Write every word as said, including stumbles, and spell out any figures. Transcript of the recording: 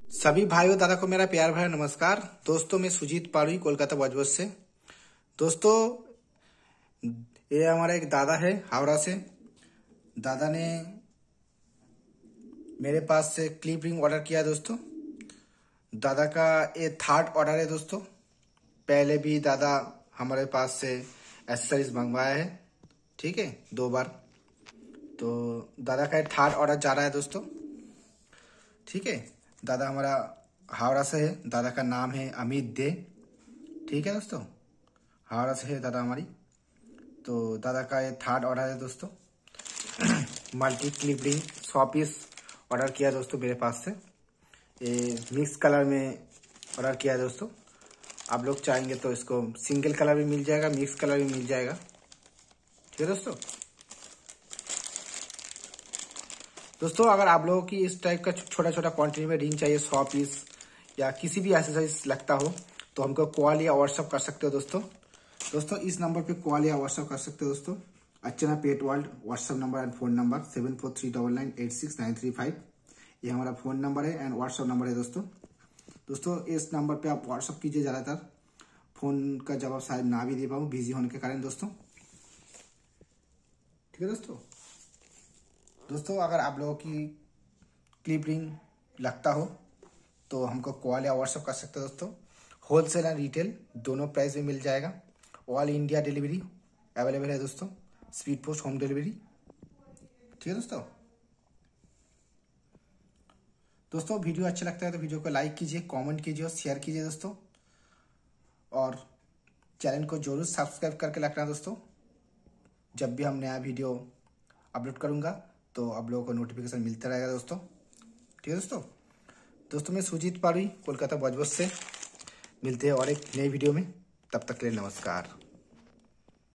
सभी भाइयों दादा को मेरा प्यार भरा नमस्कार। दोस्तों मैं सुजीत पाड़वी कोलकाता बजबज से। दोस्तों ये हमारा एक दादा है हावड़ा से। दादा ने मेरे पास से क्लिप रिंग ऑर्डर किया दोस्तों। दादा का ये थर्ड ऑर्डर है दोस्तों। पहले भी दादा हमारे पास से एक्सेसरीज मंगवाया है, ठीक है, दो बार। तो दादा का थर्ड ऑर्डर जा रहा है दोस्तों, ठीक है। दादा हमारा हावड़ा से है। दादा का नाम है अमित दे, ठीक है दोस्तों। हावड़ा से है दादा हमारी। तो दादा का ये थर्ड ऑर्डर है दोस्तों। मल्टी क्लिप रिंग सौ पीस ऑर्डर किया दोस्तों मेरे पास से। ये मिक्स कलर में ऑर्डर किया है दोस्तों। आप लोग चाहेंगे तो इसको सिंगल कलर भी मिल जाएगा, मिक्स कलर भी मिल जाएगा, ठीक है दोस्तों। दोस्तों अगर आप लोगों की इस टाइप का छोटा छोटा क्वांटिटी में रिंग चाहिए, सौ पीस या किसी भी एक्सेसरीज लगता हो, तो हमको कॉल या व्हाट्सअप कर सकते हो दोस्तों। दोस्तों इस नंबर पे कॉल या व्हाट्सअप कर सकते हो दोस्तों। Archana pet world WhatsApp number and phone number seven four three double nine eight six nine three five. ये हमारा फोन नंबर है एंड व्हाट्सअप नंबर है दोस्तों। दोस्तों इस नंबर पे आप व्हाट्सअप कीजिए, ज़्यादातर फोन का जवाब शायद ना भी दे पाऊँ बिजी होने के कारण दोस्तों, ठीक है दोस्तों। दोस्तों अगर आप लोगों की क्लिप रिंग लगता हो तो हमको कॉल या व्हाट्सअप कर सकते हो दोस्तों। होलसेल एंड रिटेल दोनों प्राइस में मिल जाएगा। ऑल इंडिया डिलीवरी अवेलेबल है दोस्तों, स्पीड पोस्ट होम डिलीवरी, ठीक है दोस्तों। दोस्तों वीडियो अच्छा लगता है तो वीडियो को लाइक कीजिए, कमेंट कीजिए और शेयर कीजिए दोस्तों। और चैनल को जरूर सब्सक्राइब करके रखना दोस्तों। जब भी हम नया वीडियो अपलोड करूंगा तो आप लोगों को नोटिफिकेशन मिलता रहेगा दोस्तों, ठीक है दोस्तों। दोस्तों मैं सुजीत पाड़वी कोलकाता बजबज से। मिलते हैं और एक नई वीडियो में, तब तक के लिए नमस्कार।